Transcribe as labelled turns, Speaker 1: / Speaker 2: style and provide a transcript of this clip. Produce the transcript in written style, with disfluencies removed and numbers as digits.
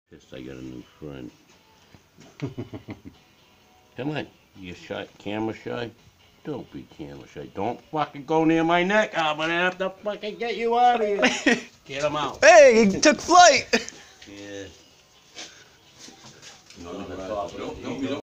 Speaker 1: Pissed I got a new friend. Come on, you shy, camera shy? Don't be camera shy. Don't fucking go near my neck. I'm gonna have to fucking get you out of here. Get him out.
Speaker 2: Hey, he took flight!